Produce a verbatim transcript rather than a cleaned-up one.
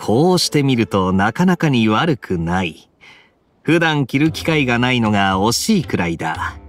こうしてみるとなかなかに悪くない。普段着る機会がないのが惜しいくらいだ。